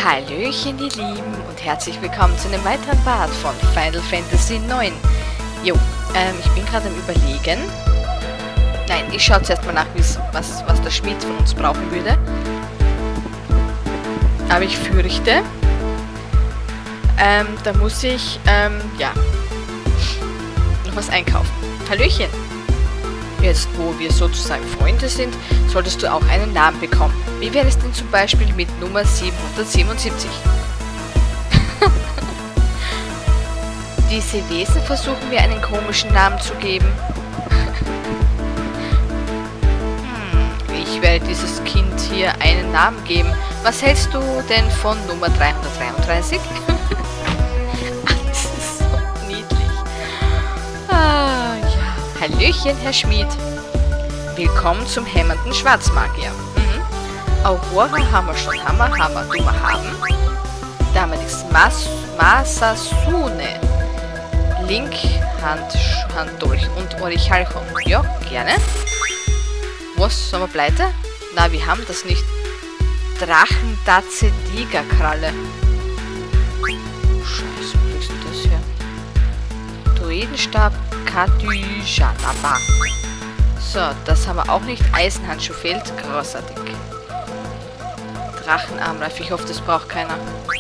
Hallöchen ihr Lieben und herzlich willkommen zu einem weiteren Part von Final Fantasy IX. Jo, ich bin gerade am Überlegen. Nein, ich schaue zuerst mal nach, was der Schmied von uns brauchen würde. Aber ich fürchte, da muss ich, ja, noch was einkaufen. Hallöchen! Jetzt, wo wir sozusagen Freunde sind, solltest du auch einen Namen bekommen. Wie wäre es denn zum Beispiel mit Nummer 777? Diese Wesen versuchen mir einen komischen Namen zu geben. Ich werde dieses Kind hier einen Namen geben. Was hältst du denn von Nummer 333? Das ist so niedlich. Ah, ja. Hallöchen, Herr Schmied. Willkommen zum hämmernden Schwarzmagier. Aurora haben wir schon. Hammer, dummer haben. Da haben wir nichts. Masasune. Link, Handdolch und Orichalchon. Ja, gerne. Was? Sind wir pleite? Na, wir haben das nicht. Drachendatze Tigerkralle. Scheiße, wo kriegst du das her? Druidenstab Katysha. So, das haben wir auch nicht. Eisenhandschuh fehlt. Großartig. Drachenarmreif. Ich hoffe, das braucht keiner.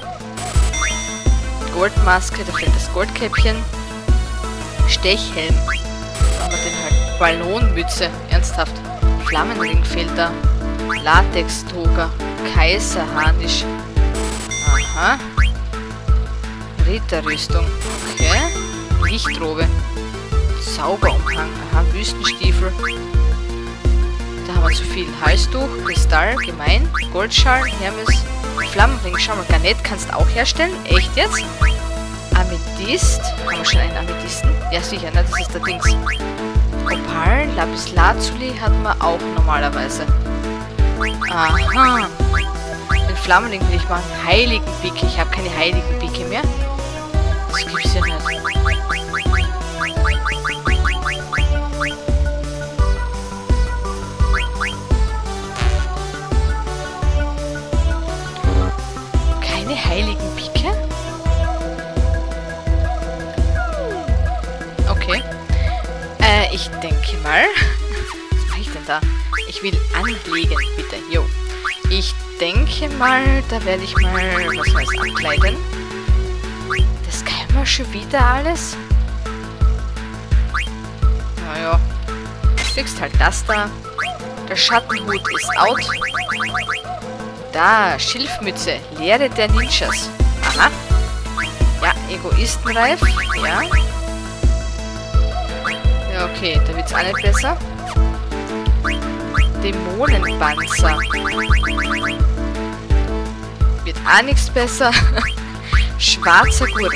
Goldmaske. Da fehlt das Goldkäppchen. Stechhelm. Haben wir den halt. Ballonmütze. Ernsthaft. Flammenring fehlt da. Latex-Toga. Kaiserharnisch. Aha. Ritterrüstung. Okay. Lichtrobe. Zauberumhang. Aha. Wüstenstiefel. Da haben wir zu viel. Halstuch. Kristall. Gemein. Goldschal. Hermes. Flammenring. Schau mal. Garnett kannst du auch herstellen. Echt jetzt? Amethyst. Haben wir schon einen Amethysten? Ja, sicher. Ne? Das ist der Dings. Opal, Lapislazuli hat man auch normalerweise. Aha. Den Flammenring will ich machen. Heiligen Picke. Ich habe keine heiligen Picke mehr. Das gibt's ja nicht. Keine heiligen Picke? Okay. Ich denke mal... Was mache ich denn da? Ich will anlegen, bitte. Jo. Ich denke mal, da werde ich mal was Neues ankleiden. Das können wir schon wieder alles. Naja. Du kriegst halt das da. Der Schattenhut ist out. Da, Schilfmütze. Lehre der Ninjas. Aha. Ja, Egoistenreif. Ja. Ja, okay, da wird's auch nicht besser. Dämonenpanzer. Wird auch nichts besser. Schwarzer Gurt.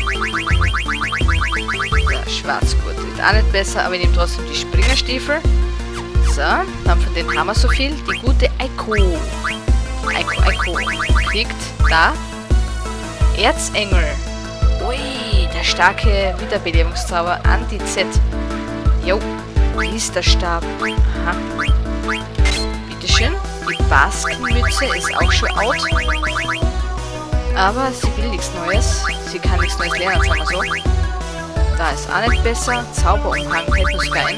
Ja, Schwarzgurt wird auch nicht besser, aber ich nehme trotzdem die Springerstiefel. So, dann von denen haben wir so viel. Die gute Eiko. Eiko. Kriegt da Erzengel. Ui, der starke Wiederbelebungszauber Anti-Z. Jo, Priesterstab. Aha. Bitteschön. Die Baskenmütze ist auch schon out. Aber sie will nichts Neues. Sie kann nichts Neues lernen, sagen wir so. Da ist auch nicht besser. Zauberumhang hält uns geil.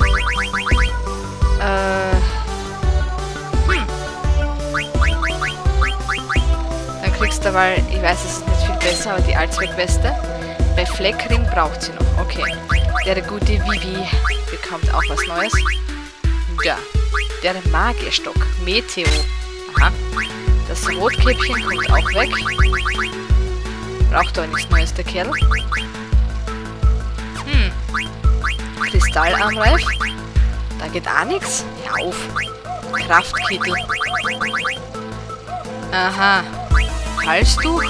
Dann kriegst du mal, ich weiß, es ist nicht viel besser, aber die Allzweckweste. Bei Fleckring braucht sie noch. Okay. Der gute Vivi bekommt auch was Neues. Ja. Der Magierstock. Meteo. Aha. Das Rotkäppchen kommt auch weg. Braucht doch nichts Neues, der Kerl. Kristallarmreif. Da geht auch nichts. Hör auf. Kraftkittel. Aha. Halstuch.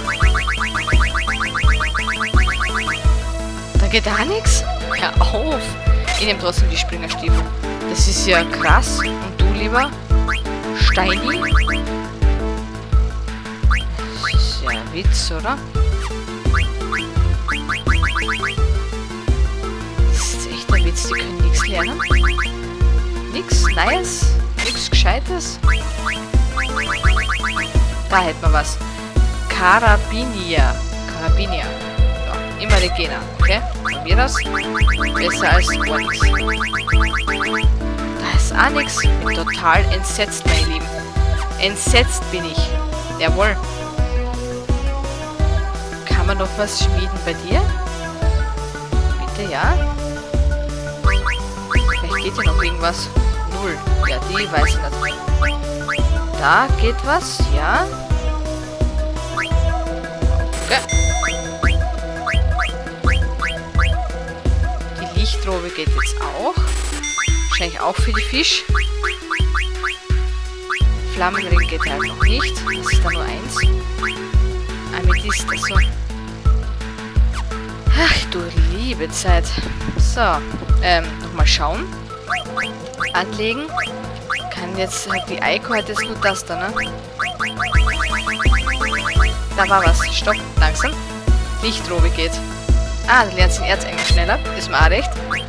Da geht auch nichts. Hör auf. Ich nehme trotzdem die Springerstiefel. Das ist ja krass. Und du lieber? Steini? Das ist ja ein Witz, oder? Das ist echt ein Witz. Die können nichts lernen. Nix Neues. Nix Gescheites. Da hätten wir was. Karabinier. Karabinier. Ja, immer Regina. Okay? Von mir aus. Besser als gar nichts. Da ist auch nichts. Ich bin total entsetzt, meine Lieben. Entsetzt bin ich. Jawohl. Kann man noch was schmieden bei dir? Bitte, ja? Vielleicht geht ja noch irgendwas. 0. Ja, die weiß ich nicht. Da geht was, ja. Okay. Die Lichtrobe geht jetzt auch. Wahrscheinlich auch für die Fisch. Flammenring geht halt noch nicht. Das ist da nur 1. Amethyst, also. Ach du liebe Zeit. So, nochmal schauen. Anlegen. Kann jetzt, die Eiko hat jetzt nur das da, ne? Da war was. Stopp, langsam. Lichtrobe geht. Ah, dann lernt den Erzengel schneller. Ist mir auch recht.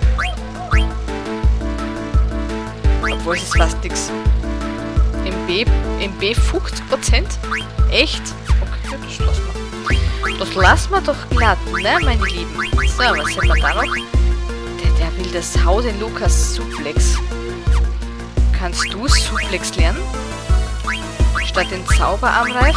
Obwohl es ist fast nix. Im B 50%? Echt? Okay, das lassen wir. Das lassen wir doch glatt, ne, meine Lieben? So, was haben wir da noch? Der will das Hau den Lukas Suplex. Kannst du Suplex lernen? Statt den Zauberarmreif?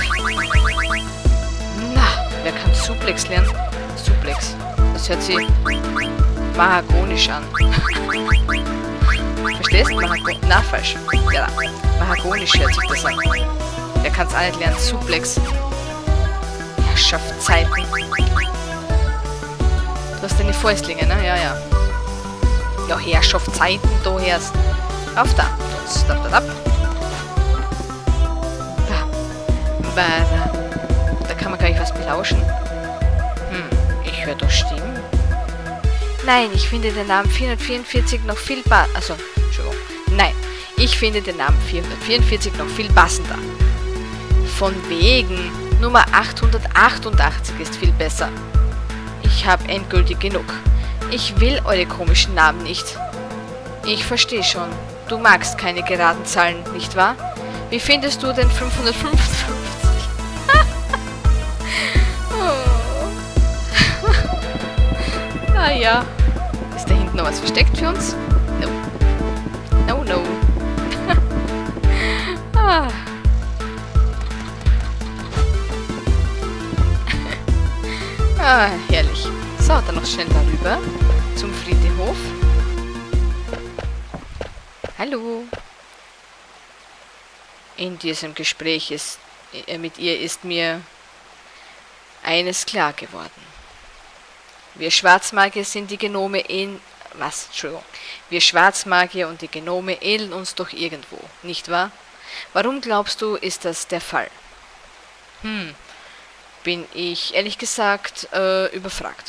Na, wer kann Suplex lernen? Suplex. Das hört sich mahagonisch an. Verstehst du? Na, falsch. Ja, mahagonisch hört sich das an. Wer kann es auch nicht lernen? Suplex. Herrschaftszeiten. Du hast deine Fäustlinge, ne? Ja, ja. Ja, Herrschaftszeiten, du herrst. Auf da. Stopp, da. Da kann man gar nicht was belauschen. Ich höre doch Stimmen. Nein, ich finde den Namen 444 noch viel also, Entschuldigung. Nein, ich finde den Namen 444 noch viel passender. Von wegen. Nummer 888 ist viel besser. Ich habe endgültig genug. Ich will eure komischen Namen nicht. Ich verstehe schon. Du magst keine geraden Zahlen, nicht wahr? Wie findest du denn 555? Ah ja. Ist da hinten noch was versteckt für uns? No. No, no. Ah. Ah, herrlich. So, dann noch schnell darüber zum Friedhof. Hallo. In diesem Gespräch mit ihr ist mir eines klar geworden. Wir Schwarzmagier sind die Genome Wir Schwarzmagier und die Genome ähneln uns doch irgendwo, nicht wahr? Warum glaubst du, ist das der Fall? Bin ich ehrlich gesagt überfragt.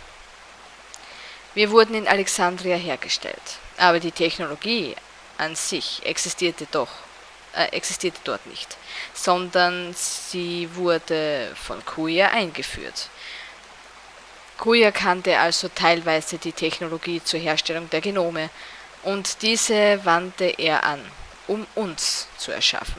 Wir wurden in Alexandria hergestellt, aber die Technologie an sich existierte dort nicht, sondern sie wurde von Kuja eingeführt. Kuja kannte also teilweise die Technologie zur Herstellung der Genome und diese wandte er an, um uns zu erschaffen.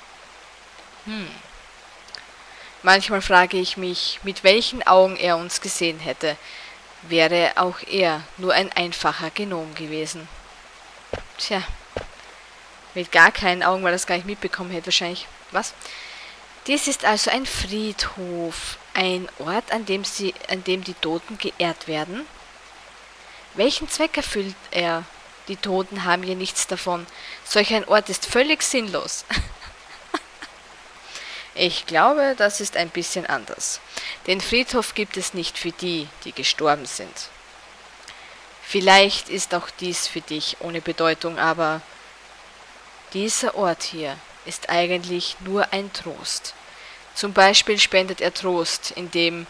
Manchmal frage ich mich, mit welchen Augen er uns gesehen hätte, wäre auch er nur ein einfacher Genom gewesen. Tja, mit gar keinen Augen, weil er das gar nicht mitbekommen hätte wahrscheinlich. Was? Dies ist also ein Friedhof, ein Ort, an dem die Toten geehrt werden. Welchen Zweck erfüllt er? Die Toten haben hier nichts davon. Solch ein Ort ist völlig sinnlos. Ich glaube, das ist ein bisschen anders. Den Friedhof gibt es nicht für die, die gestorben sind. Vielleicht ist auch dies für dich ohne Bedeutung, aber dieser Ort hier ist eigentlich nur ein Trost. Zum Beispiel spendet er Trost, indem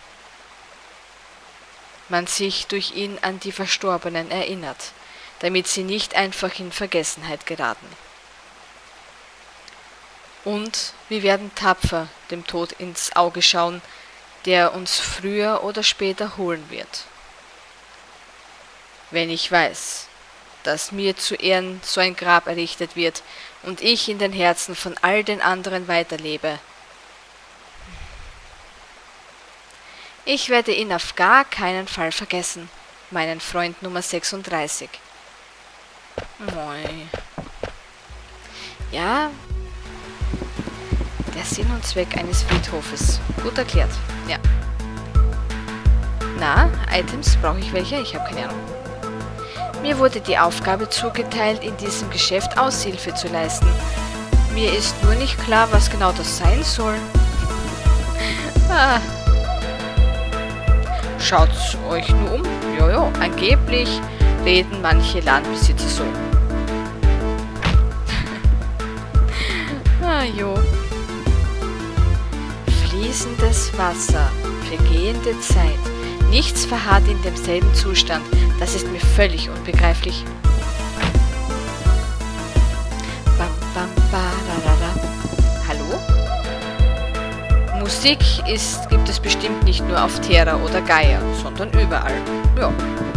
man sich durch ihn an die Verstorbenen erinnert, damit sie nicht einfach in Vergessenheit geraten. Und wir werden tapfer dem Tod ins Auge schauen, der uns früher oder später holen wird. Wenn ich weiß, dass mir zu Ehren so ein Grab errichtet wird und ich in den Herzen von all den anderen weiterlebe, Ich werde ihn auf gar keinen Fall vergessen. Meinen Freund Nummer 36. Moi. Ja, der Sinn und Zweck eines Friedhofes. Gut erklärt, ja. Na, Items, brauche ich welche? Ich habe keine Ahnung. Mir wurde die Aufgabe zugeteilt, in diesem Geschäft Aushilfe zu leisten. Mir ist nur nicht klar, was genau das sein soll. Schaut's euch nur um. Jojo, angeblich reden manche Landbesitzer so. Jo. Fließendes Wasser, vergehende Zeit. Nichts verharrt in demselben Zustand. Das ist mir völlig unbegreiflich. Bam, bam, bararara. Hallo? Musik gibt es bestimmt nicht nur auf Terra oder Gaia, sondern überall. Ja.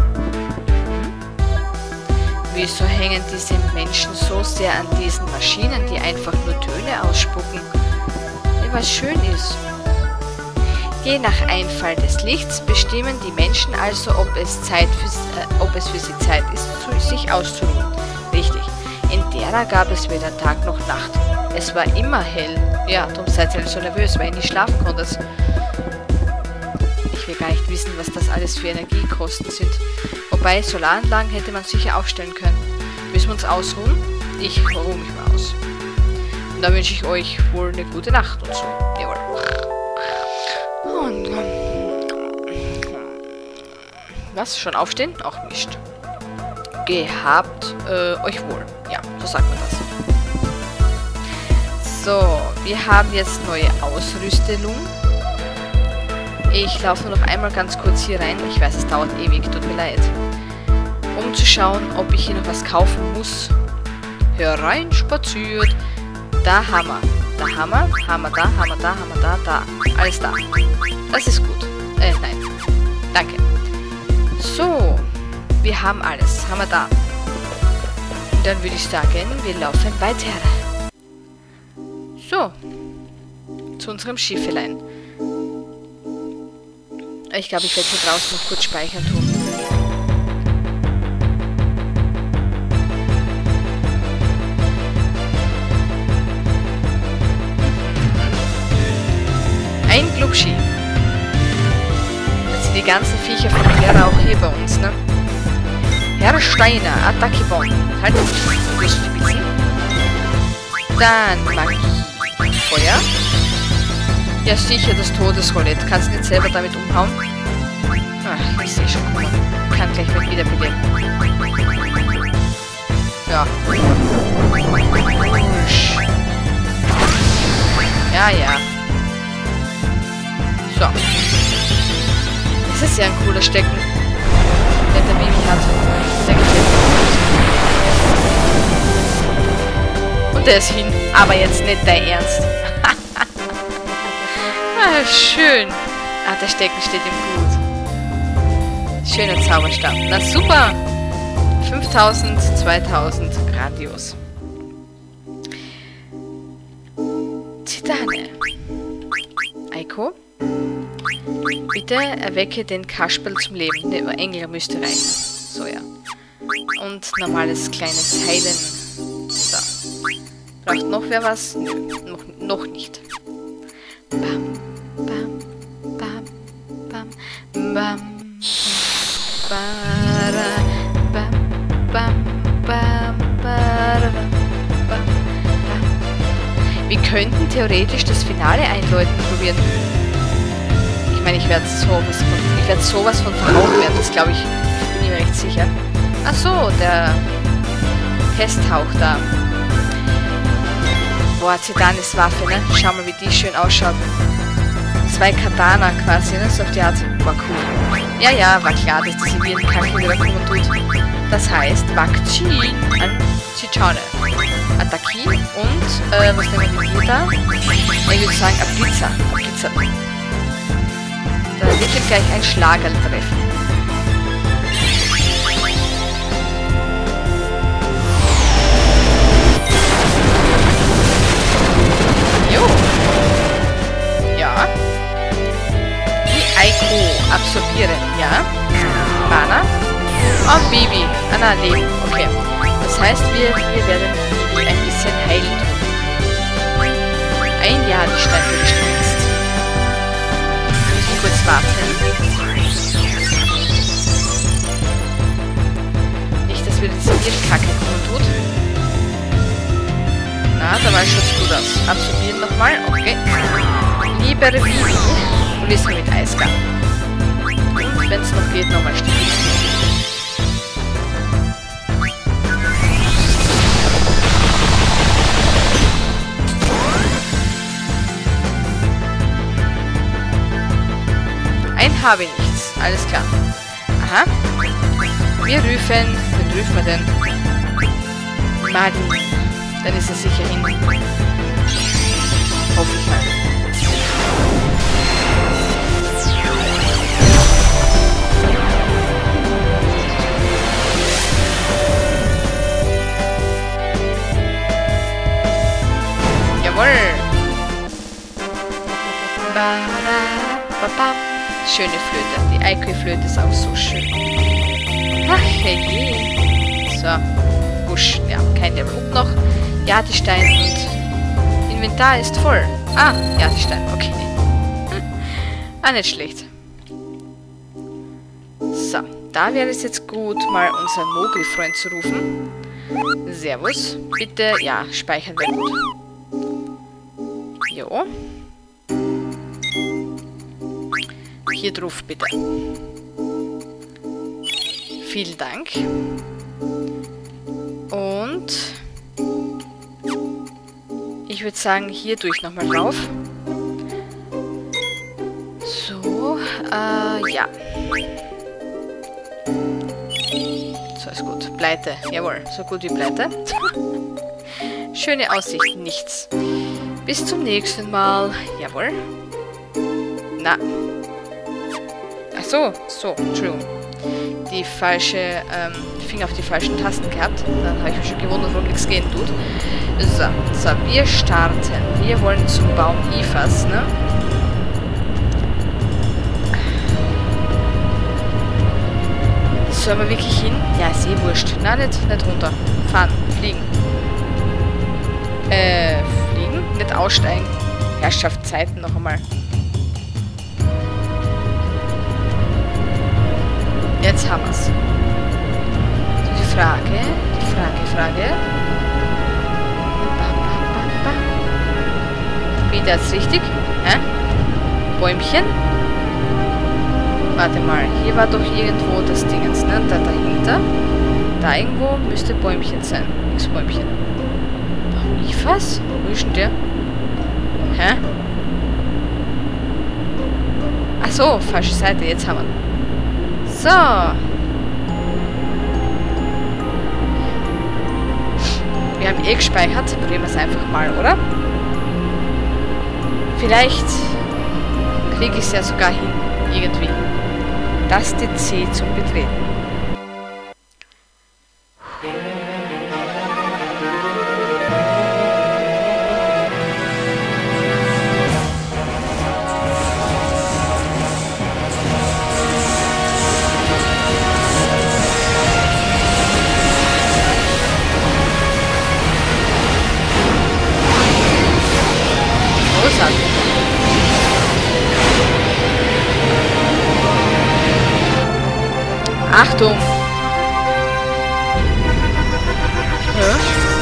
Wieso hängen diese Menschen so sehr an diesen Maschinen, die einfach nur Töne ausspucken? Ja, was schön ist. Je nach Einfall des Lichts bestimmen die Menschen also, ob es für sie Zeit ist, sich auszuruhen. Richtig. In Terra gab es weder Tag noch Nacht. Es war immer hell. Ja, darum seid ihr so nervös, weil ihr nicht schlafen konntet. Ich will gar nicht wissen, was das alles für Energiekosten sind. Wobei, Solaranlagen hätte man sicher aufstellen können. Müssen wir uns ausruhen? Ich ruhe mich mal aus. Und dann wünsche ich euch wohl eine gute Nacht und so. Jawohl. Was? Schon aufstehen? Auch nicht. Gehabt euch wohl. Ja, so sagt man das. So, wir haben jetzt neue Ausrüstung. Ich laufe nur noch einmal ganz kurz hier rein. Ich weiß, es dauert ewig, tut mir leid. Um zu schauen, ob ich hier noch was kaufen muss. Hereinspaziert. Da Hammer. Da Hammer. Hammer da, Hammer da, Hammer da, da. Alles da. Das ist gut. Nein. Danke. So. Wir haben alles. Hammer da. Und dann würde ich sagen, wir laufen weiter. So. Zu unserem Schiffelein. Ich glaube, ich werde hier draußen noch kurz speichern tun. Ein Glubschi. Das sind die ganzen Viecher von Terra auch hier bei uns, ne? Herr Steiner, Attackebon. Halt, du wirst spitzen. Dann Magie. Feuer. Ja, sicher, das Todesroulette. Kannst du nicht selber damit umhauen? Ach, ich sehe schon. Kann gleich mit wiederbeleben. Ja. Ja. So. Das ist ja ein cooler Stecken, der Baby hat. Der gefällt mir. Und der ist hin. Aber jetzt nicht dein Ernst. Schön. Der Stecken steht ihm gut. Schöner Zauberstab. Na super. 5000, 2000. Grandios. Zitane. Eiko. Bitte erwecke den Kasperl zum Leben. Der Engel müsste reichen. So, ja. Und normales kleines Heilen. So. Braucht noch wer was? Nö, noch nicht. Bam, bam, bam, bam, bam, bara, bam, bam, bam, bara, bam, bam. Wir könnten theoretisch das Finale einläuten probieren. Ich meine, ich werde sowas von verhauen werden, das glaube ich, bin ich mir recht sicher. Ach so, der Pesthauch da. Boah, Zitanes Waffe, ne? Schau mal, wie die schön ausschaut. 2 Katana quasi, ne? So auf die Art. War cool. Ja, war klar, dass diese Virenkacke wieder kommen tut. Das heißt, Wakchi an Zitane. Attacki und, was nehmen wir hier da? Ich würde sagen, Ablitzer. Da wird ihm gleich ein Schlagerl treffen. Jo. Ja. Die Eiko. Absorbieren, ja. Mana. Und Bibi. Ah, na, Leben. Okay. Das heißt, wir werden Bibi ein bisschen heilen tun. Ein Jahr, die Steine gestürzt. Müssen kurz warten. Nicht, dass wir diese Irrkacke kommen tut. Na, da war schon gut aus. Absorbieren nochmal. Okay. Lieber Bibi. Und wir sind mit Eisgang. Und wenn es noch geht, nochmal stehen. Ein habe nichts. Alles klar. Aha. Wir rufen. Wen rufen wir denn? Martin. Dann ist er sicher hin. Hoffe ich mal. Jawohl. Ba-da-ba-ba. Schöne Flöte. Die Aiko-Flöte ist auch so schön. Ach, hey. So. Busch. Ja, kein Level up noch. Jadestein und Inventar ist voll. Ah, Jadestein. Okay. Ah, nicht schlecht. So. Da wäre es jetzt gut, mal unseren Mogli-Freund zu rufen. Servus. Bitte, ja, speichern wir gut. Jo. Hier drauf, bitte. Vielen Dank. Und ich würde sagen, hier durch nochmal rauf. So, ja. So ist gut. Pleite. Jawohl, so gut wie Pleite. Schöne Aussicht, nichts. Bis zum nächsten Mal. Jawohl. Na. Ach so, Entschuldigung. Die falsche, Finger auf die falschen Tasten gehabt. Dann habe ich mich schon gewundert, warum nichts gehen tut. So, wir starten. Wir wollen zum Baum Ifas, ne? Sollen wir wirklich hin? Ja, ist eh wurscht. Nein, nicht runter. Fahren, fliegen. Fliegen? Nicht aussteigen. Herrschaft Zeiten noch einmal. Jetzt haben wir's. So, die Frage. Wie das richtig? Hä? Bäumchen? Warte mal, hier war doch irgendwo das Dingens, ne? Da dahinter. Da irgendwo müsste Bäumchen sein. Nix Bäumchen. Ifas? Wo ist denn der? Hä? Ach so, falsche Seite, jetzt haben wir. So. Wir haben eh gespeichert. Probieren wir es einfach mal, oder? Vielleicht kriege ich es ja sogar hin. Irgendwie. Taste C zum Betreten. Achtung! Hä?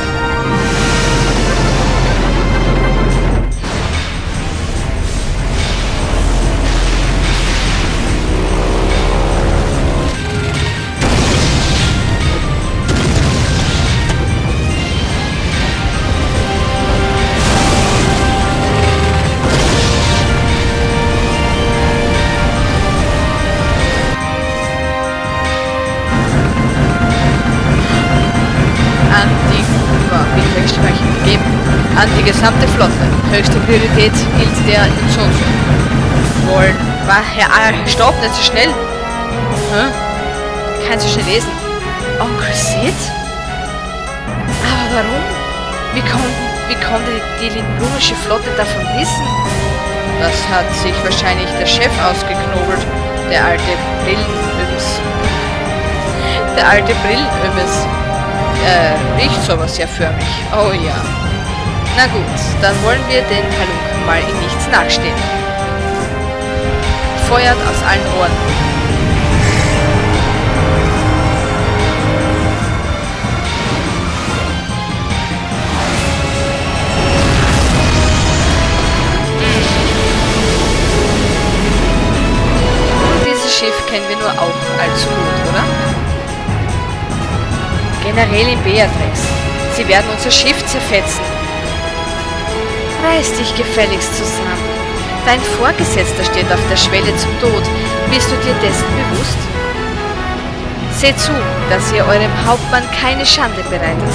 An die gesamte Flotte. Höchste Priorität gilt der Instruktion. Wollen. War Herr Stopp, nicht so schnell. Hä? Kannst du schon lesen? Onkel Sid? Aber warum? Wie konnte die lingunische Flotte davon wissen? Das hat sich wahrscheinlich der Chef ausgeknobelt. Der alte Brillenöms. Der alte Brillenöms. Riecht sowas ja förmlich. Oh ja. Na gut, dann wollen wir den Halunken mal in nichts nachstehen. Feuert aus allen Rohren. Und dieses Schiff kennen wir nur auch allzu gut, oder? Generälin Beatrix, sie werden unser Schiff zerfetzen. Reiß dich gefälligst zusammen. Dein Vorgesetzter steht auf der Schwelle zum Tod. Bist du dir dessen bewusst? Seht zu, dass ihr eurem Hauptmann keine Schande bereitet.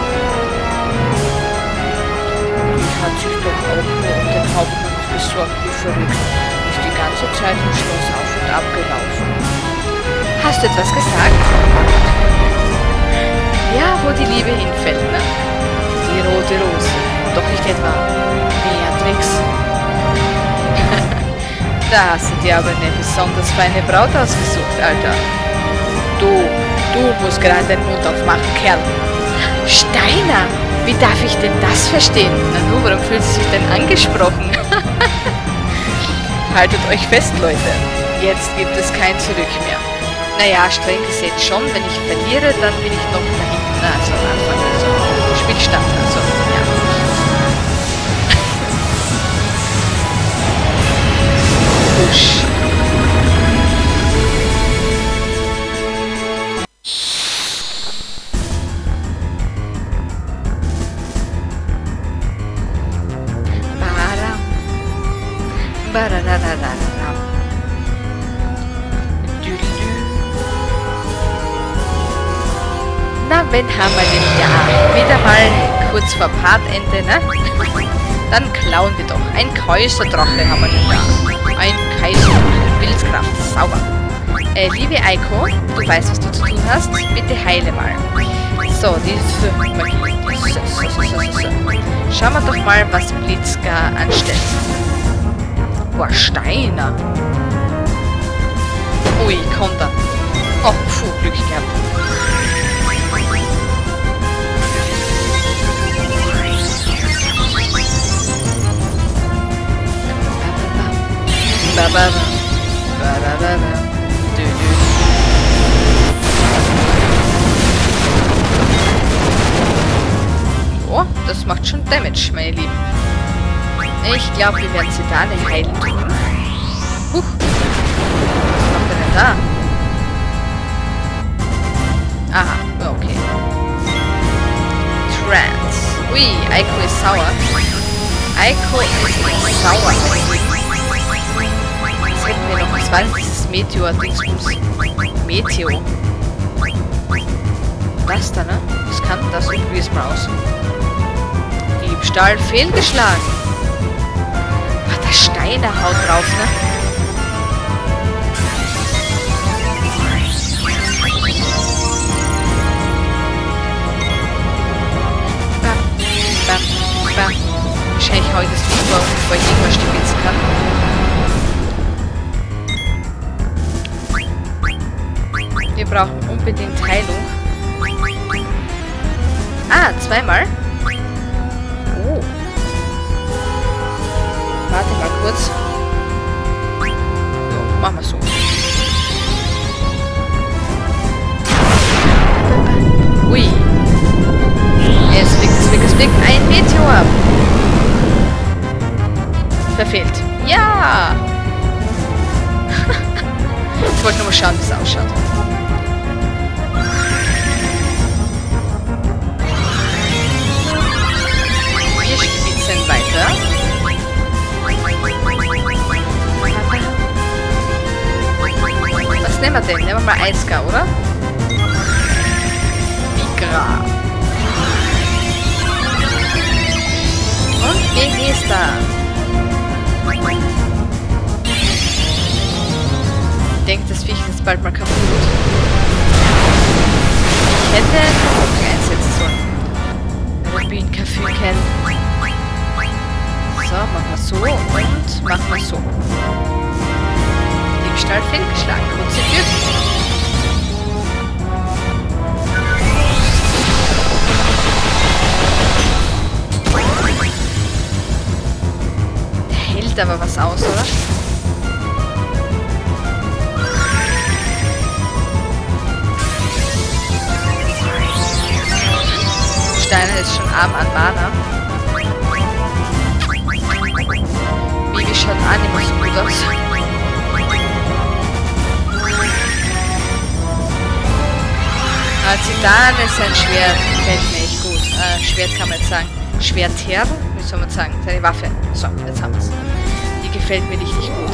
Die hat sich doch auch nur um den Hauptmann besorgt wie verrückt. Ist die ganze Zeit im Schloss auf und ab gelaufen. Hast du etwas gesagt? Ja, wo die Liebe hinfällt, ne? Die rote Rose. Doch nicht etwa Beatrix. Da hast du dir aber eine besonders feine Braut ausgesucht, Alter. Du musst gerade den Mund aufmachen, Kerl. Steiner, wie darf ich denn das verstehen? Na nun, warum fühlt sie sich denn angesprochen? Haltet euch fest, Leute. Jetzt gibt es kein Zurück mehr. Naja, streng gesehen schon. Wenn ich verliere, dann bin ich noch da hinten. Also am Anfang, also Spielstand. Also, ja. Push. Na, wenn haben wir denn ja wieder mal kurz vor Partende, ne? Dann klauen wir doch. Ein Kaiserdrache haben wir denn da. Ein Kaiserdrache. Willenskraft. Sauber. Liebe Eiko, du weißt, was du zu tun hast. Bitte heile mal. So, diese Magie. Schauen wir doch mal, was Blitzka anstellt. Boah, Steiner. Ui, Konter. Oh, puh, Glück gehabt. Oh, das macht schon Damage, meine Lieben. Ich glaube, wir werden sie da nicht heilen tun. Huch. Was macht er denn da? Aha, okay. Trance. Ui, Eiko ist sauer. Eiko ist sauer. Was hätten wir noch? Was war denn dieses Meteor-Dingsbums? Meteo. Das da, ne? Was kann das? Irgendwie ist mal aus. Diebstahl fehlgeschlagen. Ach, der Steiner haut drauf, ne? Bam, bam, bam. Wahrscheinlich hau ich das nicht vor, bevor ich irgendwas stibitzen kann. Wir brauchen unbedingt Heilung. Ah, zweimal? Oh. Warte mal kurz. So, machen wir so. Ui. Es fliegt ein Meteor. Verfehlt. Ja! Ich wollte nur mal schauen, wie es ausschaut. Wir spitzen weiter. Was nehmen wir denn? Nehmen wir mal Eiska, oder? Migra. Und wen ist da? Ich denke, das Viech ist bald mal kaputt. Ich hätte Funken einsetzen sollen. Rubin-Kaffee kennen. So, machen wir so und machen wir so. schnell fehlgeschlagen. Kurze Tür. Der hält aber was aus, oder? Steiner ist schon arm an Mana. Bibi schaut an, immer so gut aus. Zitan ist ein Schwert, gefällt mir echt gut. Schwert kann man jetzt sagen. Schwerter, wie soll man sagen? Seine Waffe. So, jetzt haben wir es. Die gefällt mir richtig gut.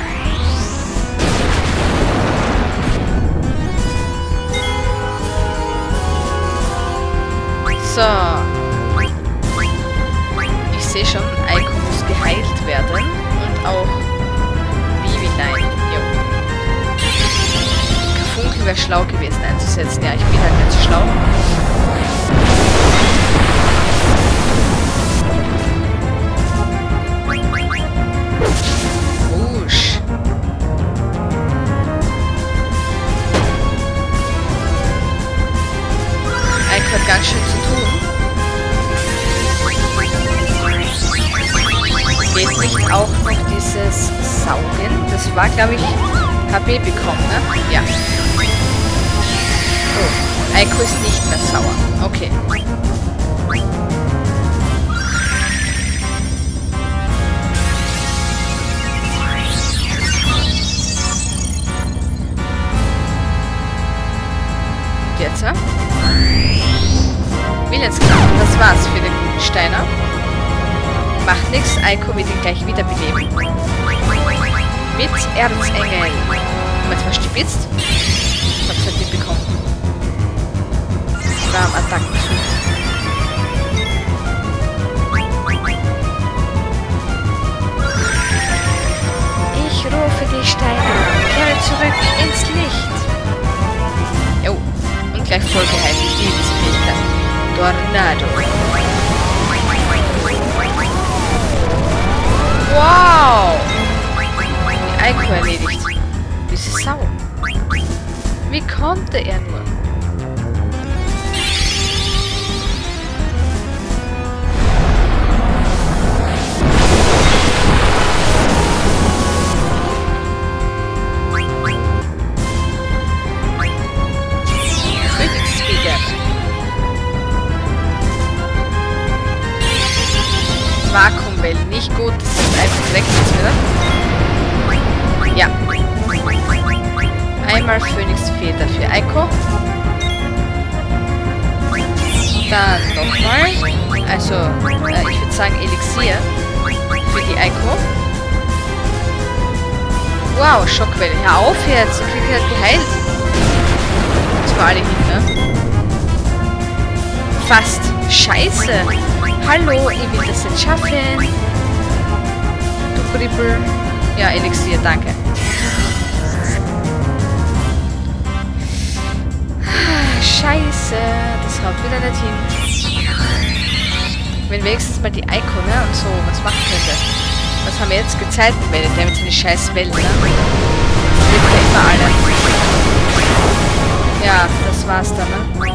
So. Ich sehe schon, Aiko muss geheilt werden. Und auch Bibilein. Jo. Funkel wäre schlau gewesen einzusetzen. Ja, ich bin halt nicht so schlau. Wusch. Aiko hat ganz schön zu tun. Geht nicht auch noch dieses Saugen? Das war, glaube ich, HP bekommen, ne? Ja. Oh, Aiko ist nicht mehr sauer. Okay. Und jetzt, ja? Willenskraft. Das war's für den guten Steiner. Macht nichts, Aiko wird ihn gleich wiederbeleben. Mit Erzengel. Haben wir jetzt verstibitzt? Ich hab's halt nicht bekommen. Attacken zu. Ich rufe die Steine. Kehre zurück ins Licht. Jo. Und gleich vollgeheilt. Ich liebe diese Fähigkeit. Tornado. Wow! Die Aiko erledigt. Diese Sau. Wie konnte er nur? Vakuumwellen, nicht gut, das ist einfach weg jetzt wieder. Ja. Einmal Phönixfeder für Aiko. Dann nochmal. Also, ich würde sagen Elixier für die Aiko. Wow, Schockwelle. Hör auf jetzt, ich krieg halt geheilt. Das war alle hin, ne? Fast. Scheiße. Hallo, ich will das jetzt schaffen. Du Kribbel. Ja, Elixier, danke. Scheiße, das haut wieder nicht hin. Wenn wenigstens mal die Aiko, ne, und so was machen könnte. Was haben wir jetzt? Gezeitenwelle, der mit seinen scheiß Wellen, ne? Das wird ja immer alle. Ja, das war's dann, ne?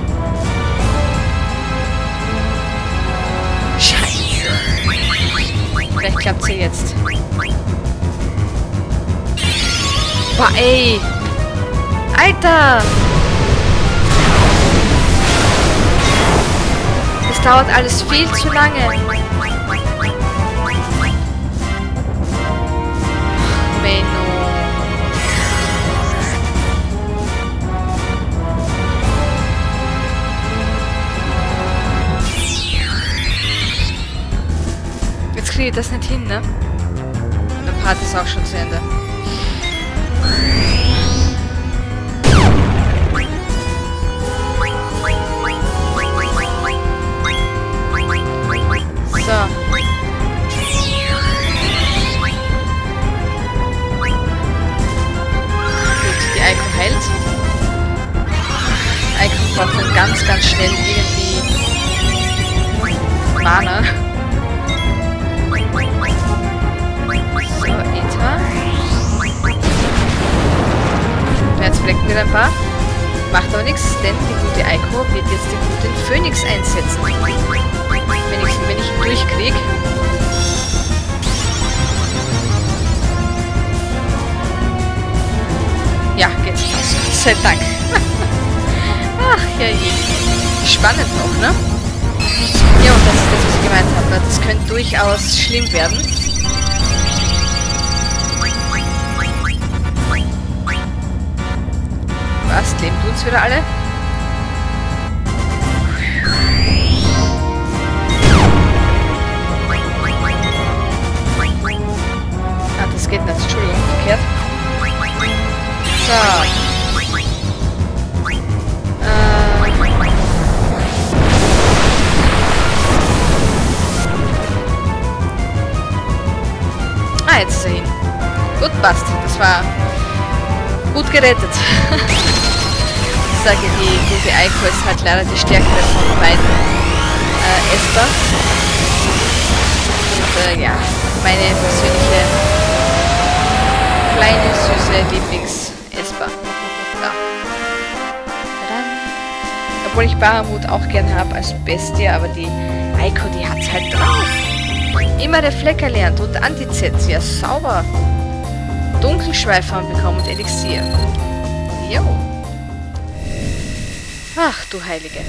Scheiße. Vielleicht klappt's ja jetzt. Boah, ey! Alter! Das dauert alles viel zu lange. Menno. Jetzt kriege ich das nicht hin, ne? Der Part ist auch schon zu Ende. So. Gut, die Aiko heilt. Aiko braucht dann ganz, ganz schnell irgendwie Mana. So, Ether. beflecken wir ein paar. Macht aber nichts, denn die gute Aiko wird jetzt den guten Phönix einsetzen. Wenn ich ihn durchkriege. Ja, geht's aus. Gott sei Dank. Ach, ja, spannend noch, ne? Ja, und das ist das, was ich gemeint habe. Das könnte durchaus schlimm werden. Was? Leben tut's wieder alle? Ah, das geht nicht. Entschuldigung, verkehrt. So. Jetzt ist er hin. Gut, passt. Das war gut gerettet. Ich sage, die gute Aiko ist halt leider die stärkere von beiden Esper. Und ja, meine persönliche kleine, süße Lieblings-Esper. Ja. Obwohl ich Bahamut auch gern habe als Bestie, aber die Aiko, die hat's halt drauf. Immer Reflekt erlernt und Antizet, ja sauber. Dunkelschweif haben wir bekommen und Elixier. Jo. Ach du Heilige.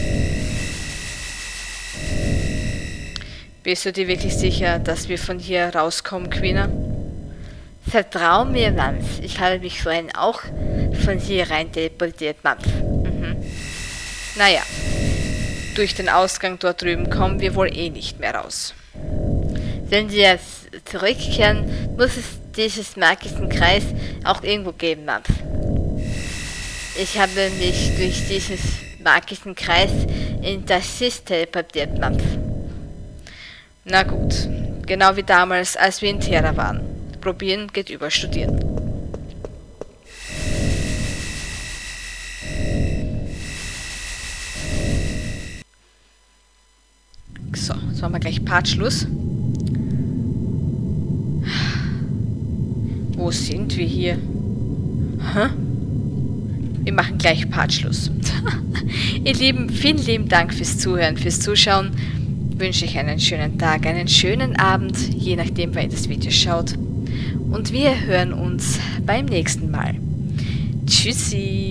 Bist du dir wirklich sicher, dass wir von hier rauskommen, Quina? Vertrau mir, Mams. Ich habe mich vorhin auch von hier rein teleportiert, Mams. Naja. Durch den Ausgang dort drüben kommen wir wohl eh nicht mehr raus. Wenn wir jetzt zurückkehren, muss es dieses magischen Kreis auch irgendwo geben, Mams. Ich habe mich durch dieses magischen Kreis in das Sis teleportiert, Mams. Na gut. Genau wie damals, als wir in Terra waren. Probieren geht über Studieren. So, jetzt machen wir gleich Partschluss. Wo sind wir hier? Hä? Wir machen gleich Partschluss. Ihr Lieben, vielen lieben Dank fürs Zuhören, fürs Zuschauen. Wünsche ich einen schönen Tag, einen schönen Abend, je nachdem, wer das Video schaut. Und wir hören uns beim nächsten Mal. Tschüssi!